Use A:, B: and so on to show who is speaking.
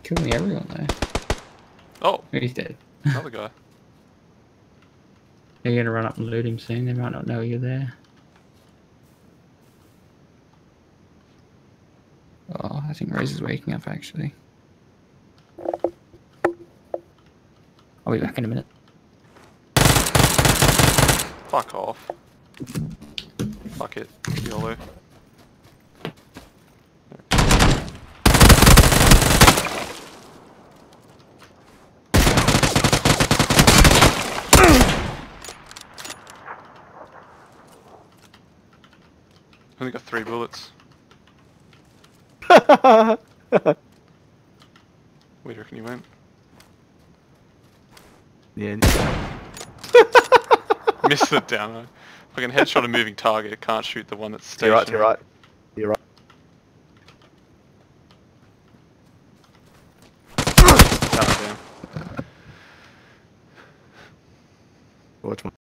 A: killing everyone though.
B: Oh,
A: He's dead.
B: another guy.
A: You're gonna run up and loot him soon. They might not know you're there. Oh, I think Rose is waking up actually. I'll be back in a minute.
B: Fuck off. Fuck it, YOLO. I only got 3 bullets. Where do you reckon you went?
C: Yeah.
B: Missed the downer. Fucking headshot a moving target, can't shoot the one that's
C: You're right,
B: stationary.
C: you're right. You're right.
B: Oh, damn.
C: Watch my